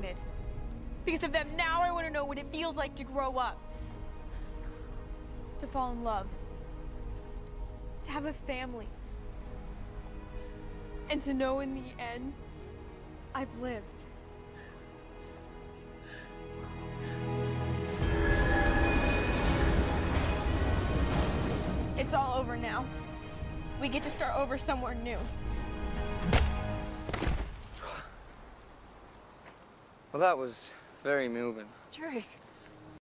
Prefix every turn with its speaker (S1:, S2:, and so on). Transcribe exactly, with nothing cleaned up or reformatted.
S1: wanted. Because of them, now I want to know what it feels like to grow up. To fall in love. To have a family. And to know in the end, I've lived. It's all over now. We get to start over somewhere new.
S2: Well, that was very moving.
S1: Drake.